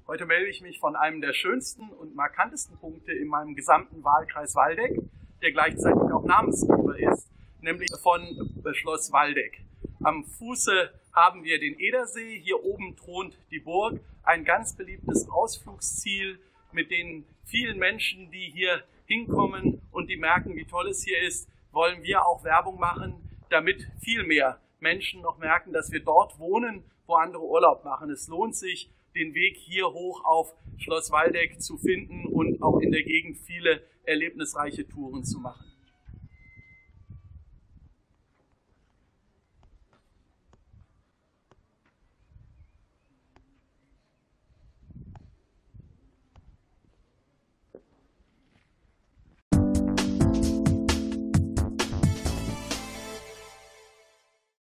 Heute melde ich mich von einem der schönsten und markantesten Punkte in meinem gesamten Wahlkreis Waldeck, der gleichzeitig auch Namensgeber ist, nämlich von Schloss Waldeck. Am Fuße haben wir den Edersee, hier oben thront die Burg, ein ganz beliebtes Ausflugsziel mit den vielen Menschen, die hier hinkommen und die merken, wie toll es hier ist, wollen wir auch Werbung machen, damit viel mehr Menschen noch merken, dass wir dort wohnen, wo andere Urlaub machen. Es lohnt sich, den Weg hier hoch auf Schloss Waldeck zu finden und auch in der Gegend viele erlebnisreiche Touren zu machen.